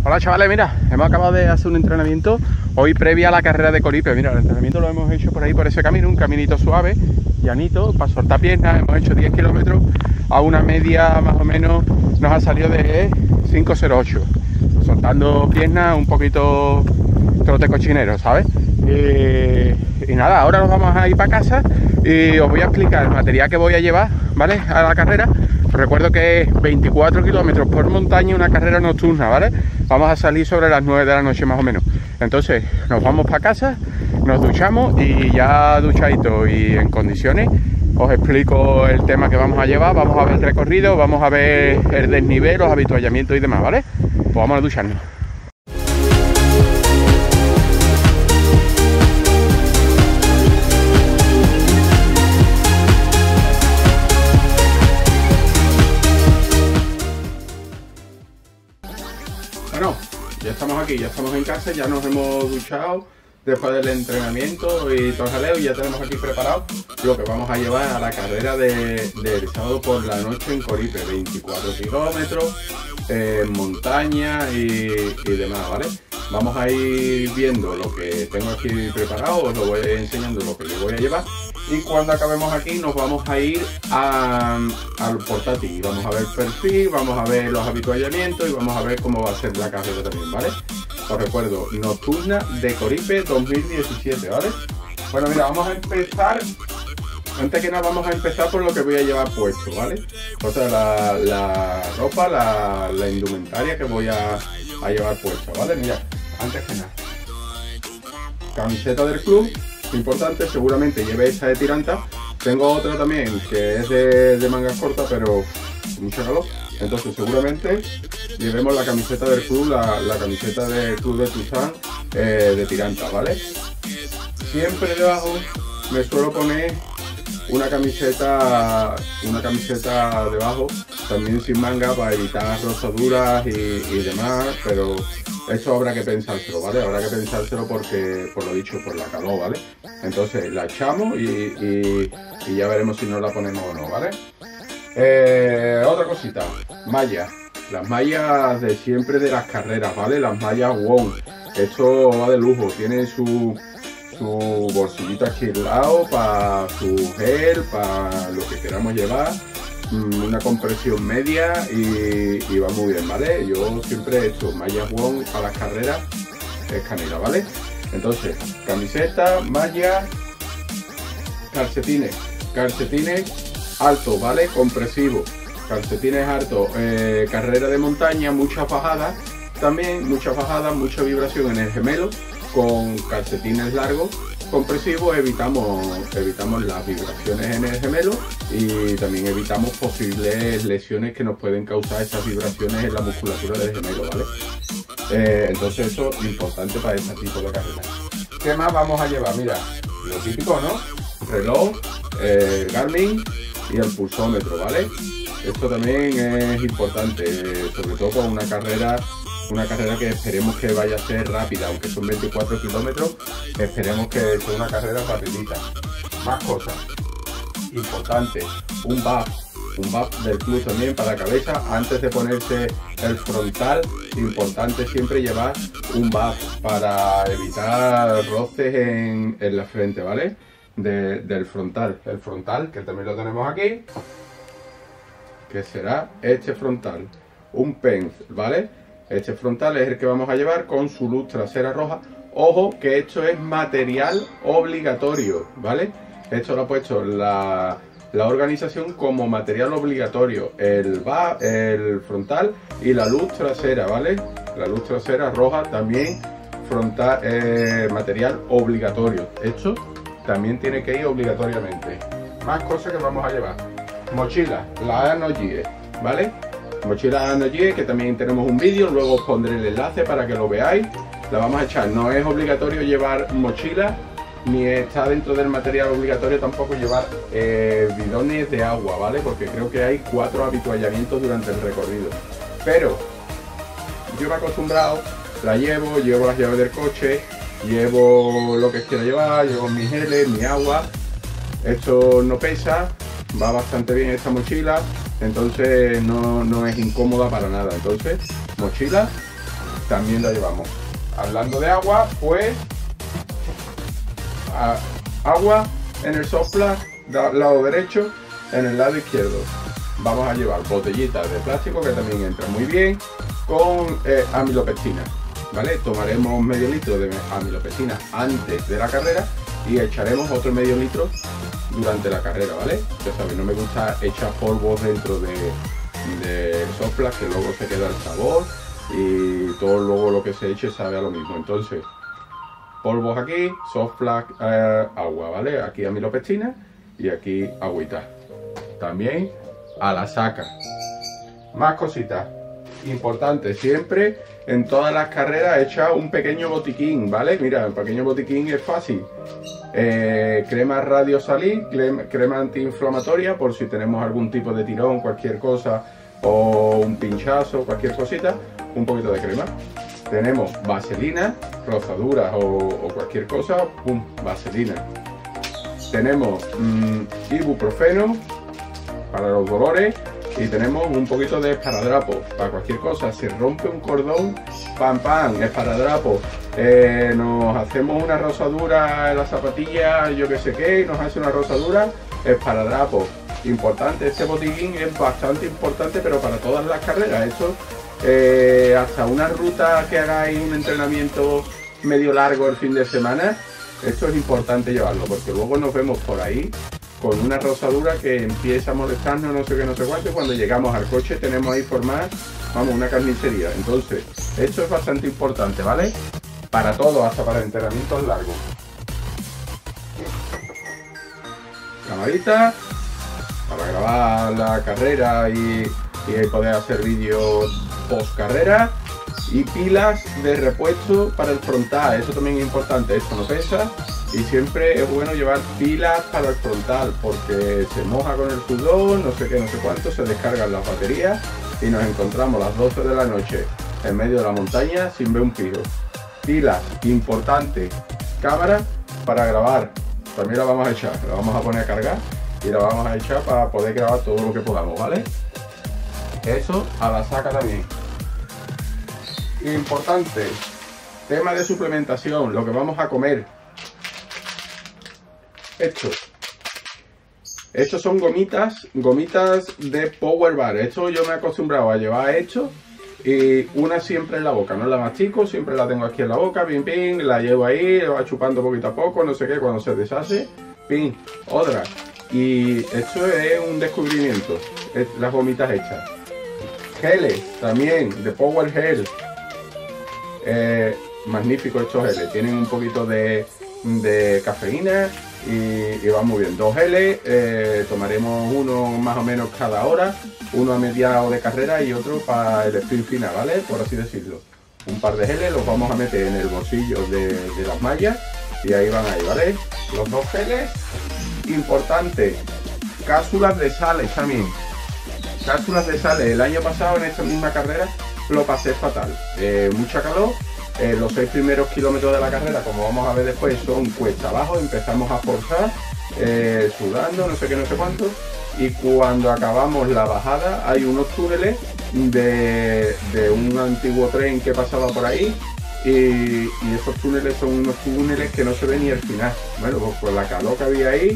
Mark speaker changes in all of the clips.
Speaker 1: Hola chavales, mira, hemos acabado de hacer un entrenamiento hoy previa a la carrera de Coripe. Mira, el entrenamiento lo hemos hecho por ahí, por ese camino, un caminito suave, llanito, para soltar piernas. Hemos hecho 10 kilómetros a una media más o menos, nos ha salido de 5:08, soltando piernas, un poquito trote cochinero, ¿sabes? Y nada, ahora nos vamos a ir para casa y os voy a explicar el material que voy a llevar, ¿vale? A la carrera. Os recuerdo que es 24 kilómetros por montaña, una carrera nocturna, ¿vale? Vamos a salir sobre las 9 de la noche más o menos. Entonces nos vamos para casa, nos duchamos y ya duchadito y en condiciones os explico el tema que vamos a llevar. Vamos a ver el recorrido, vamos a ver el desnivel, los habituallamientos y demás, ¿vale? Pues vamos a ducharnos. Bueno, ya estamos aquí, ya estamos en casa, ya nos hemos duchado después del entrenamiento y todo el jaleo, y ya tenemos aquí preparado lo que vamos a llevar a la carrera del sábado por la noche en Coripe. 24 kilómetros en montaña y demás, ¿vale? Vamos a ir viendo lo que tengo aquí preparado, os lo voy enseñando lo que le voy a llevar, y cuando acabemos aquí nos vamos a ir al portátil. Vamos a ver el perfil, vamos a ver los habituallamientos y vamos a ver cómo va a ser la carrera también, ¿vale? Os recuerdo, nocturna de Coripe 2017, ¿vale? Bueno, mira, vamos a empezar. Antes que nada vamos a empezar por lo que voy a llevar puesto, ¿vale? O sea, la ropa, la indumentaria que voy a llevar puesta, ¿vale? Mira, antes que nada, camiseta del club, importante, seguramente lleve esta de tiranta. Tengo otra también que es de mangas cortas, pero con mucho calor. Entonces seguramente llevemos la camiseta del club, la camiseta del club de Tuzán de tiranta, ¿vale? Siempre debajo me suelo poner una camiseta debajo, también sin manga, para evitar rozaduras y demás, pero eso habrá que pensárselo, ¿vale? Habrá que pensárselo porque, por lo dicho, por la calor, ¿vale? Entonces la echamos y ya veremos si nos la ponemos o no, ¿vale? Otra cosita, mallas. Las mallas de siempre de las carreras, ¿vale? Las mallas WOW. Esto va de lujo, tiene su bolsillito aquí al lado para su gel, para lo que queramos llevar, una compresión media y va muy bien, ¿vale? Yo siempre he hecho mallas WOW para las carreras, es canela, ¿vale? Entonces, camiseta, malla, calcetines altos, ¿vale? Compresivos, calcetines altos, carrera de montaña, mucha fajada, también mucha vibración en el gemelo. Con calcetines largos compresivos evitamos las vibraciones en el gemelo y también evitamos posibles lesiones que nos pueden causar estas vibraciones en la musculatura del gemelo, ¿vale? Entonces eso es importante para este tipo de carrera. ¿Qué más vamos a llevar? Mira, lo típico, ¿no? Reloj, Garmin y el pulsómetro, ¿vale? Esto también es importante, sobre todo para una carrera que esperemos que vaya a ser rápida, aunque son 24 kilómetros, esperemos que sea una carrera rapidita. Más cosas importantes, un buff del club también para la cabeza antes de ponerse el frontal. Importante siempre llevar un buff para evitar roces en la frente, ¿vale? Del frontal, el frontal que también lo tenemos aquí, que será este frontal, un PENZ, ¿vale? Este frontal es el que vamos a llevar con su luz trasera roja. Ojo que esto es material obligatorio, ¿vale? Esto lo ha puesto la organización como material obligatorio. El frontal y la luz trasera, ¿vale? La luz trasera roja también frontal, material obligatorio. Esto también tiene que ir obligatoriamente. Más cosas que vamos a llevar. Mochila, la Anogie, ¿vale? Mochila Anogie, que también tenemos un vídeo, luego os pondré el enlace para que lo veáis. La vamos a echar. No es obligatorio llevar mochila, ni está dentro del material obligatorio tampoco llevar bidones de agua, ¿vale? Porque creo que hay 4 habituallamientos durante el recorrido. Pero yo me he acostumbrado, la llevo las llaves del coche, llevo lo que quiera llevar, llevo mis geles, mi agua. Esto no pesa, va bastante bien esta mochila, entonces no es incómoda para nada. Entonces, mochila, también la llevamos. Hablando de agua, pues agua en el softplug lado derecho, en el lado izquierdo vamos a llevar botellitas de plástico que también entran muy bien con amilopectina, ¿vale? Tomaremos medio litro de amilopectina antes de la carrera y echaremos otro medio litro durante la carrera, ¿vale? Ya sabéis, no me gusta echar polvos dentro de softplug, que luego se queda el sabor y todo luego lo que se eche sabe a lo mismo. Entonces, polvos aquí, softplug, agua, ¿vale? Aquí amilopectina y aquí agüita. También a la saca. Más cositas importantes, siempre en todas las carreras echa un pequeño botiquín, ¿vale? Mira, el pequeño botiquín es fácil. Crema radiosalí, crema antiinflamatoria por si tenemos algún tipo de tirón, cualquier cosa, o un pinchazo, cualquier cosita, un poquito de crema. Tenemos vaselina, rozaduras o cualquier cosa, pum, vaselina. Tenemos ibuprofeno para los dolores y tenemos un poquito de esparadrapo para cualquier cosa. Se rompe un cordón, pam pam, esparadrapo. Nos hacemos una rosadura en la zapatilla, yo que sé qué, y nos hace una rosadura, esparadrapo. Importante, este botiquín es bastante importante, pero para todas las carreras. Esto hasta una ruta que hagáis un entrenamiento medio largo el fin de semana, esto es importante llevarlo, porque luego nos vemos por ahí con una rosadura que empieza a molestarnos, no sé qué, no sé cuánto, y cuando llegamos al coche tenemos ahí formada, vamos, una carnicería. Entonces, esto es bastante importante, ¿vale? Para todo, hasta para entrenamientos largos. Camarita para grabar la carrera y poder hacer vídeos post carrera, y pilas de repuesto para el frontal. Eso también es importante, esto no pesa y siempre es bueno llevar pilas para el frontal porque se moja con el sudor, no sé qué, no sé cuánto, se descargan las baterías y nos encontramos a las 12 de la noche en medio de la montaña sin ver un piro. Pilas, importante. Cámara para grabar, también la vamos a echar, la vamos a poner a cargar y la vamos a echar para poder grabar todo lo que podamos, ¿vale? Eso a la saca también. Importante, tema de suplementación, lo que vamos a comer. Estos son gomitas de Power Bar. Esto yo me he acostumbrado a llevar esto y una siempre en la boca, no la mastico, siempre la tengo aquí en la boca, pim pim, la llevo ahí, la va chupando poquito a poco, no sé qué, cuando se deshace, pim, otra. Y esto es un descubrimiento, las gomitas hechas. Geles también, de Power Gel. Magnífico estos geles, tienen un poquito de cafeína y va muy bien. 2 geles, tomaremos uno más o menos cada hora, uno a mediados de carrera y otro para el sprint final, ¿vale? Por así decirlo. Un par de geles los vamos a meter en el bolsillo de las mallas y ahí van ahí, ¿vale? Los 2 geles, importante, cápsulas de sales también. Cápsulas de sales, el año pasado en esta misma carrera lo pasé fatal, mucha calor, los 6 primeros kilómetros de la carrera, como vamos a ver después, son cuesta abajo, empezamos a forzar, sudando, no sé qué, no sé cuánto, y cuando acabamos la bajada hay unos túneles de un antiguo tren que pasaba por ahí, y esos túneles son unos túneles que no se ven ni al final. Bueno, pues por la calor que había ahí,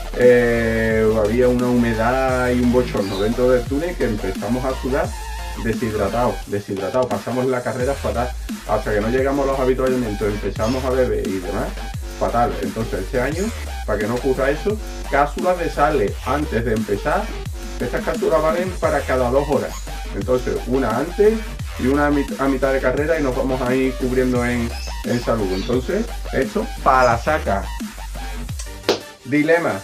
Speaker 1: había una humedad y un bochorno dentro del túnel que empezamos a sudar deshidratado, pasamos la carrera fatal, hasta que no llegamos a los habituallamientos, empezamos a beber y demás, fatal. Entonces este año, para que no ocurra eso, cápsulas de sales antes de empezar. Estas cápsulas valen para cada 2 horas, entonces una antes y una a mitad de carrera y nos vamos a ir cubriendo en salud. Entonces esto para la saca. Dilema,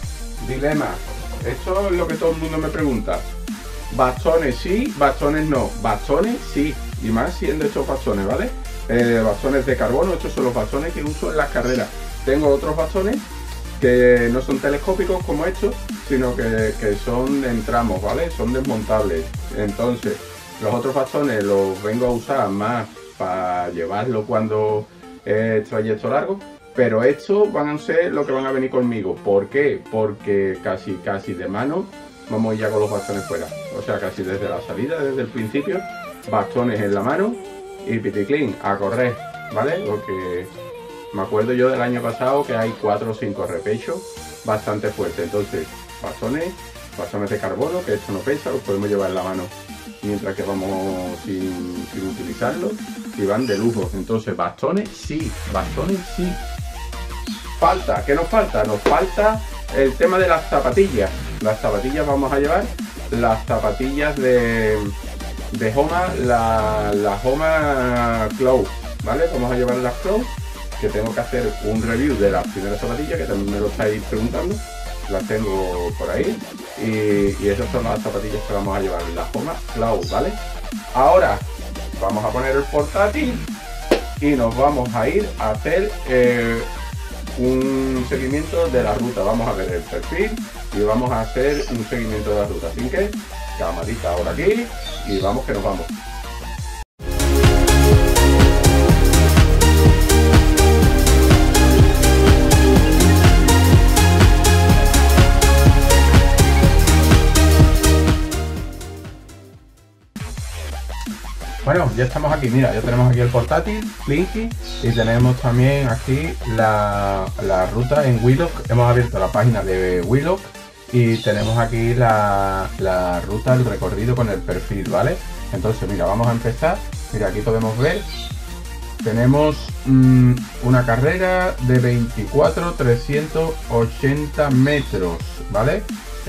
Speaker 1: esto es lo que todo el mundo me pregunta. Bastones sí, bastones no. Bastones sí, y más siendo estos bastones, ¿vale? Bastones de carbono, estos son los bastones que uso en las carreras. Tengo otros bastones que no son telescópicos como estos, sino que son en tramos, ¿vale? Son desmontables. Entonces, los otros bastones los vengo a usar más para llevarlo cuando es trayecto largo, pero estos van a ser lo que van a venir conmigo. ¿Por qué? Porque casi de mano vamos ya con los bastones fuera, o sea, casi desde la salida, desde el principio, bastones en la mano y piticlin, a correr, ¿vale? Porque me acuerdo yo del año pasado que hay 4 o 5 repechos bastante fuertes. Entonces, bastones de carbono, que esto no pesa, los podemos llevar en la mano mientras que vamos sin utilizarlos, y van de lujo. Entonces, bastones sí. Falta, ¿qué nos falta? Nos falta el tema de las zapatillas. Las zapatillas vamos a llevar las zapatillas de Homa, la Homa Cloud, ¿vale? Vamos a llevar las Cloud, que tengo que hacer un review de las primeras zapatillas, que también me lo estáis preguntando. Las tengo por ahí, y esas son las zapatillas que vamos a llevar, la Homa Cloud, ¿vale? Ahora vamos a poner el portátil y nos vamos a ir a hacer un seguimiento de la ruta. Vamos a ver el perfil y vamos a hacer un seguimiento de la ruta. Así que camarita ahora aquí y vamos que nos vamos. Bueno, ya estamos aquí, mira, ya tenemos aquí el portátil, Blinky, y tenemos también aquí la ruta en Wheelock. Hemos abierto la página de Wheelock y tenemos aquí la ruta, el recorrido con el perfil, ¿vale? Entonces, mira, vamos a empezar. Mira, aquí podemos ver, tenemos una carrera de 24.380 metros, ¿vale?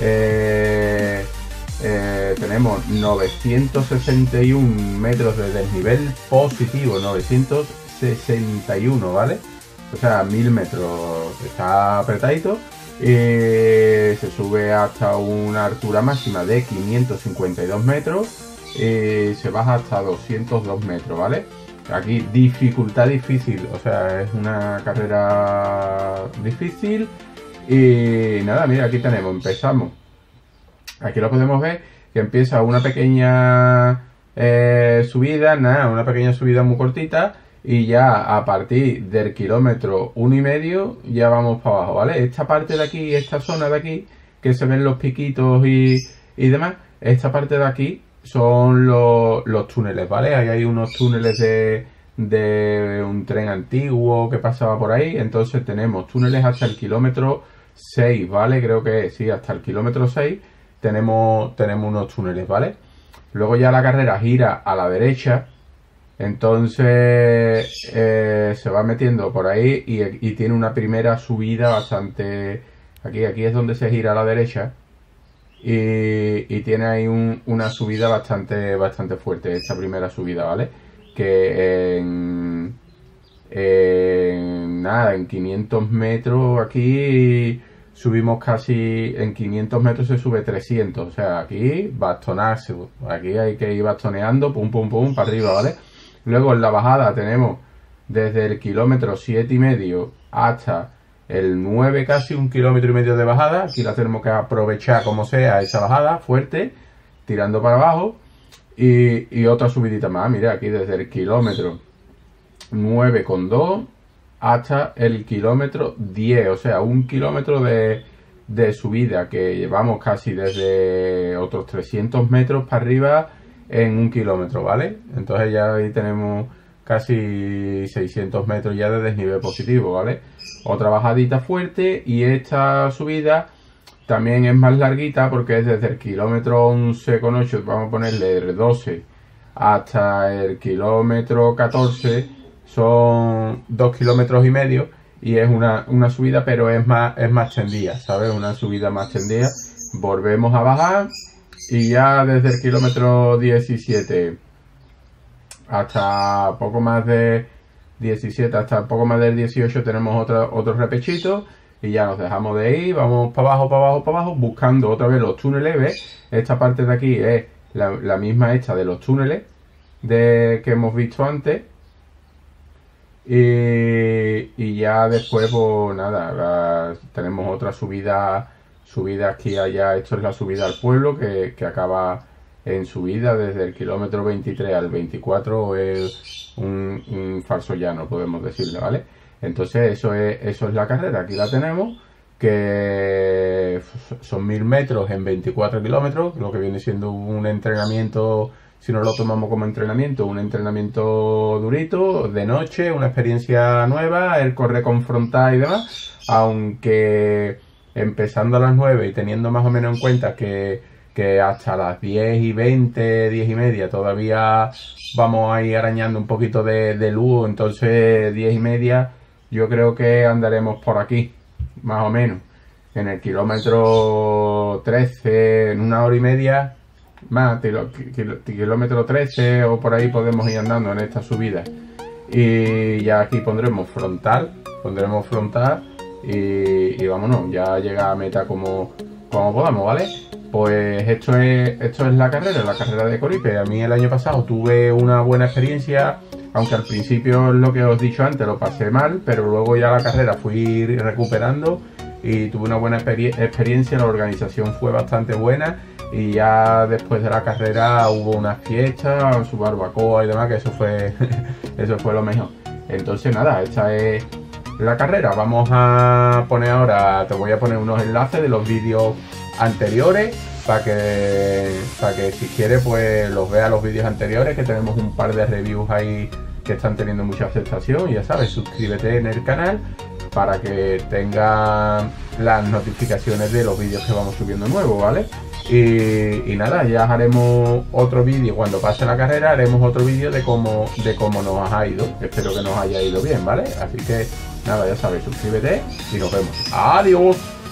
Speaker 1: Tenemos 961 metros de desnivel positivo, 961, ¿vale? O sea, 1000 metros, está apretadito. Se sube hasta una altura máxima de 552 metros, se baja hasta 202 metros, ¿vale? Aquí dificultad difícil, o sea, es una carrera difícil. Y nada, mira, aquí tenemos, empezamos. Aquí lo podemos ver, que empieza una pequeña subida, una pequeña subida muy cortita, y ya a partir del kilómetro 1,5 ya vamos para abajo, ¿vale? Esta parte de aquí, esta zona de aquí, que se ven los piquitos y demás, esta parte de aquí son los túneles, ¿vale? Ahí hay unos túneles de un tren antiguo que pasaba por ahí. Entonces tenemos túneles hasta el kilómetro 6, ¿vale? Creo que sí, hasta el kilómetro 6 tenemos unos túneles, ¿vale? Luego ya la carrera gira a la derecha, entonces se va metiendo por ahí y tiene una primera subida bastante... Aquí es donde se gira a la derecha y tiene ahí una subida bastante fuerte, esta primera subida, ¿vale? Que en 500 metros aquí... Subimos casi, en 500 metros se sube 300, o sea, aquí bastonarse, aquí hay que ir bastoneando, pum, pum, pum, para arriba, ¿vale? Luego en la bajada tenemos desde el kilómetro 7,5 hasta el 9, casi 1,5 kilómetros de bajada. Aquí la tenemos que aprovechar como sea, esa bajada fuerte, tirando para abajo, y otra subidita más, mira, aquí desde el kilómetro 9,2 hasta el kilómetro 10, o sea, 1 kilómetro de subida, que llevamos casi desde otros 300 metros para arriba en 1 kilómetro, ¿vale? Entonces ya ahí tenemos casi 600 metros ya de desnivel positivo, ¿vale? Otra bajadita fuerte, y esta subida también es más larguita porque es desde el kilómetro 11,8, vamos a ponerle el 12, hasta el kilómetro 14, son 2,5 kilómetros, y es una subida, pero es más tendida, ¿sabes? Una subida más tendida. Volvemos a bajar y ya desde el kilómetro 17 hasta poco más de 17, hasta poco más del 18 tenemos otro repechito, y ya nos dejamos de ir, vamos para abajo, buscando otra vez los túneles, ¿ves? Esta parte de aquí es la misma esta de los túneles que hemos visto antes. Y ya después, pues nada, tenemos otra subida aquí allá. Esto es la subida al pueblo, que acaba en subida desde el kilómetro 23 al 24, es un falso llano, podemos decirle, ¿vale? Entonces eso es la carrera. Aquí la tenemos, que son 1000 metros en 24 kilómetros, lo que viene siendo un entrenamiento si no lo tomamos como entrenamiento, un entrenamiento durito, de noche, una experiencia nueva, el correr con frontal y demás, aunque empezando a las 9 y teniendo más o menos en cuenta que hasta las 10 y 20, 10 y media todavía vamos a ir arañando un poquito de luz, entonces 10 y media yo creo que andaremos por aquí, más o menos, en el kilómetro 13, en una hora y media, más, kilómetro 13 o por ahí podemos ir andando en esta subida. Y ya aquí pondremos frontal y vámonos, ya llega a meta como podamos, ¿vale? Pues esto es la carrera de Coripe. A mí el año pasado tuve una buena experiencia, aunque al principio, lo que os he dicho antes, lo pasé mal, pero luego ya la carrera fui recuperando y tuve una buena experiencia, la organización fue bastante buena y ya después de la carrera hubo una fiesta, su barbacoa y demás, que eso fue eso fue lo mejor. Entonces nada, esta es la carrera. Vamos a poner ahora, te voy a poner unos enlaces de los vídeos anteriores para que si quieres pues los veas, los vídeos anteriores, que tenemos un par de reviews ahí que están teniendo mucha aceptación. Y ya sabes, suscríbete en el canal para que tengas las notificaciones de los vídeos que vamos subiendo nuevos, ¿vale? Y nada, ya haremos otro vídeo cuando pase la carrera, haremos otro vídeo de cómo nos ha ido. Espero que nos haya ido bien, ¿vale? Así que nada, ya sabes, suscríbete y nos vemos. ¡Adiós!